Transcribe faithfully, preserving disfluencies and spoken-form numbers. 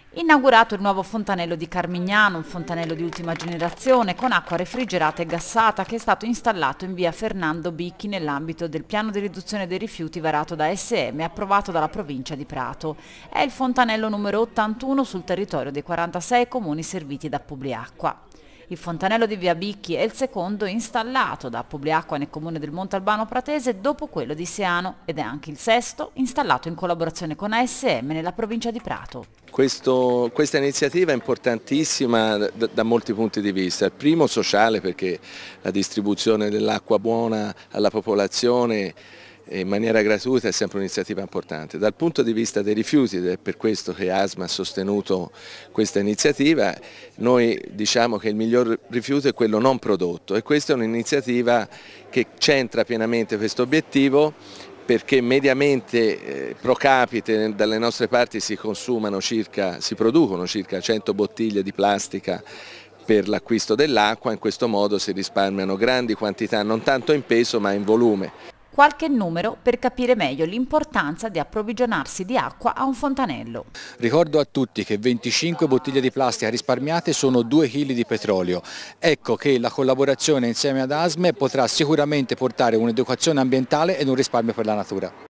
Inaugurato il nuovo fontanello di Carmignano, un fontanello di ultima generazione con acqua refrigerata e gassata che è stato installato in via Fernando Bicchi nell'ambito del piano di riduzione dei rifiuti varato da S M e approvato dalla provincia di Prato. È il fontanello numero ottantuno sul territorio dei quarantasei comuni serviti da Publiacqua. Il fontanello di via Bicchi è il secondo installato da Publiacqua nel comune del Montalbano Pratese dopo quello di Seano ed è anche il sesto installato in collaborazione con A S M nella provincia di Prato. Questo, questa iniziativa è importantissima da, da molti punti di vista. Il primo sociale, perché la distribuzione dell'acqua buona alla popolazione in maniera gratuita è sempre un'iniziativa importante. Dal punto di vista dei rifiuti, ed è per questo che A S M ha sostenuto questa iniziativa, noi diciamo che il miglior rifiuto è quello non prodotto e questa è un'iniziativa che centra pienamente questo obiettivo, perché mediamente eh, pro capite dalle nostre parti si consumano circa, si producono circa cento bottiglie di plastica per l'acquisto dell'acqua, in questo modo si risparmiano grandi quantità non tanto in peso ma in volume. Qualche numero per capire meglio l'importanza di approvvigionarsi di acqua a un fontanello. Ricordo a tutti che venticinque bottiglie di plastica risparmiate sono due chili di petrolio. Ecco che la collaborazione insieme ad A S M potrà sicuramente portare un'educazione ambientale ed un risparmio per la natura.